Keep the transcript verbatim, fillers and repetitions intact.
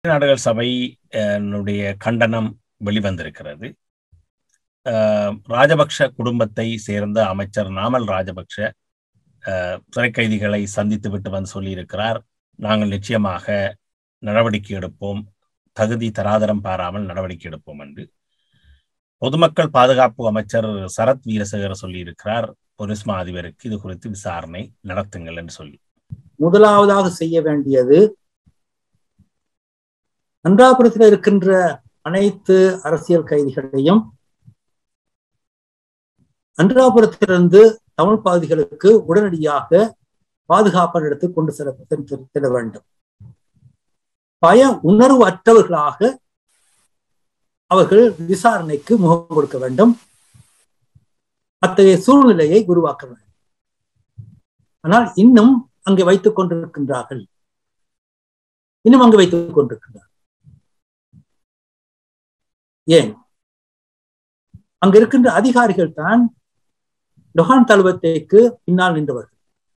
நாடுகள் சபை கண்டனம் வெளிவந்திருக்கிறது. ராஜபக்ஷ குடும்பத்தை சேர்ந்த அமைச்சர் நாமல் ராஜபக்ஷ சிறை கைதிகளை சந்தித்து விட்டு வந்து சொல்லியிருக்கிறார், நாங்கள் நிச்சயமாக நடவடிக்கை எடுப்போம், தகுதி தராதரம் பாராமல் நடவடிக்கை எடுப்போம் என்று. பொதுமக்கள் பாதுகாப்பு அமைச்சர் சரத் வீரசேகர சொல்லியிருக்கிறார், போலீஸ் மா அதிபருக்கு இது குறித்து விசாரணை நடத்துங்கள் என்று சொல்லி. முதலாவதாக செய்ய வேண்டியது அன்றாபுரத்தில் இருக்கின்ற அனைத்து அரசியல் கைதிகளையும் அன்றாபுரத்திலிருந்து தமிழ் பகுதிகளுக்கு உடனடியாக பாதுகாப்பான இடத்துக்கு கொண்டு செல்ல வேண்டும். பய உணர்வு அற்றவர்களாக அவர்கள் விசாரணைக்கு முகம் கொடுக்க வேண்டும். அத்தகைய சூழ்நிலையை உருவாக்க வேண்டும். ஆனால் இன்னும் அங்கே வைத்துக் கொண்டிருக்கின்றார்கள் இன்னும் அங்கு வைத்துக் கொண்டிருக்கின்றார்கள் ஏன்? அங்க இருக்கின்ற அதிகாரிகள் தான் லொஹான் தழுவத்தைக்கு பின்னால் நின்றவர்கள்.